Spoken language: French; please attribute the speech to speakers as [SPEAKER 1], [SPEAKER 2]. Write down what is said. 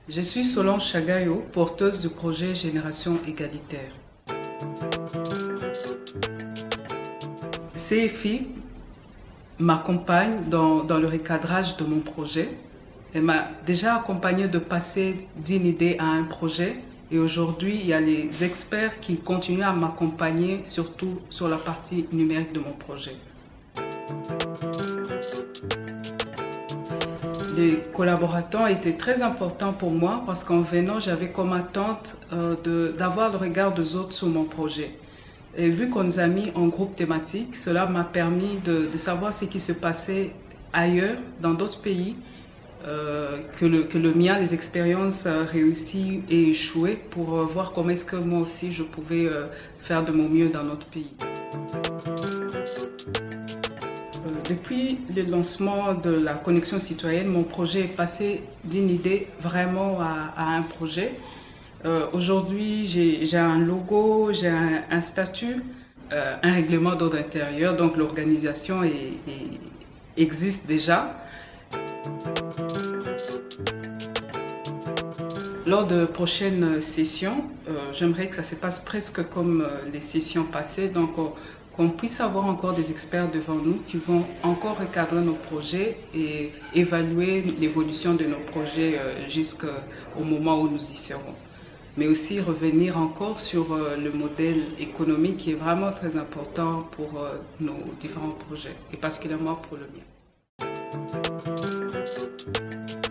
[SPEAKER 1] Je suis Solange Chagayo, porteuse du projet Génération Égalitaire. CFI m'accompagne dans le recadrage de mon projet. Elle m'a déjà accompagnée de passer d'une idée à un projet et aujourd'hui, il y a les experts qui continuent à m'accompagner, surtout sur la partie numérique de mon projet. Les collaborateurs étaient très importants pour moi parce qu'en venant, j'avais comme attente d'avoir le regard des autres sur mon projet. Et vu qu'on nous a mis en groupe thématique, cela m'a permis de savoir ce qui se passait ailleurs, dans d'autres pays, que le mien, les expériences réussies et échouées, pour voir comment est-ce que moi aussi je pouvais faire de mon mieux dans notre pays. Depuis le lancement de la connexion citoyenne, mon projet est passé d'une idée vraiment à un projet. Aujourd'hui, j'ai un logo, j'ai un statut, un règlement d'ordre intérieur, donc l'organisation existe déjà. Lors de prochaines sessions, j'aimerais que ça se passe presque comme les sessions passées, donc qu'on puisse avoir encore des experts devant nous qui vont encore recadrer nos projets et évaluer l'évolution de nos projets jusqu'au moment où nous y serons. Mais aussi revenir encore sur le modèle économique qui est vraiment très important pour nos différents projets, et particulièrement pour le mien.